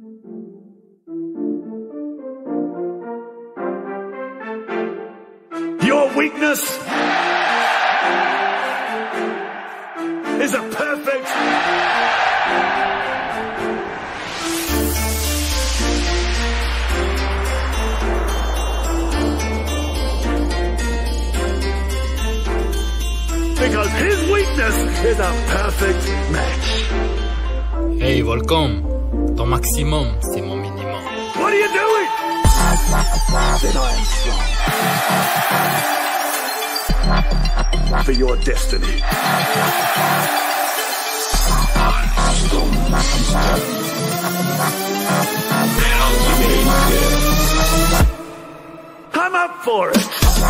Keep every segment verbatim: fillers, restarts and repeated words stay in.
Your weakness is a perfect because his weakness is a perfect match. Hey Volcom, ton maximum, c'est mon minimum. What are you doing? Then I am strong. For your destiny. I'm up for it.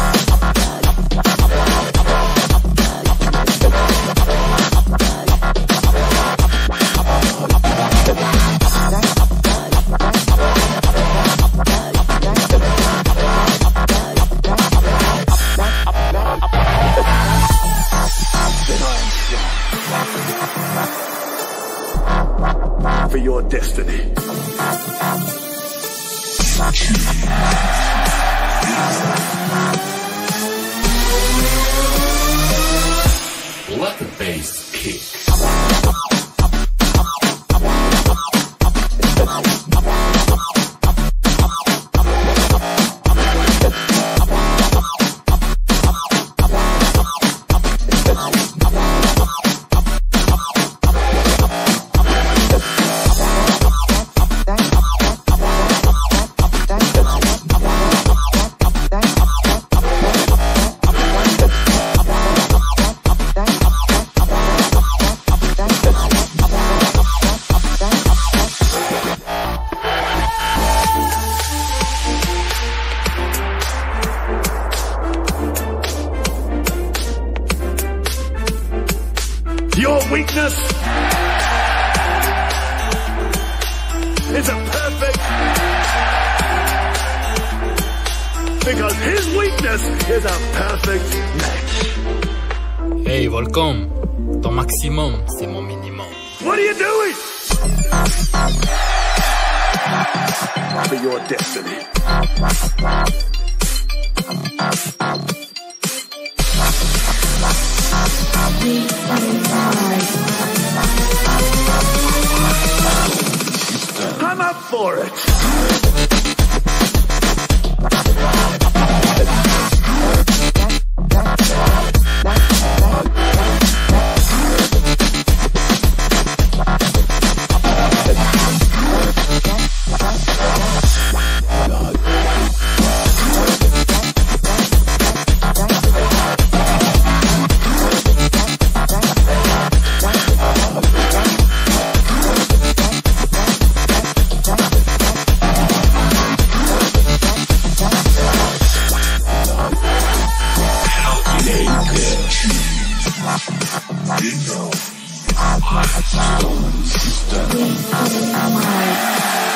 For your destiny. Let the bass kick. Your weakness is a perfect because his weakness is a perfect match. Hey Volcom, ton maximum, c'est mon minimum. What are you doing? For your destiny. I'm up for it. You know, I'm hot, stone, sister.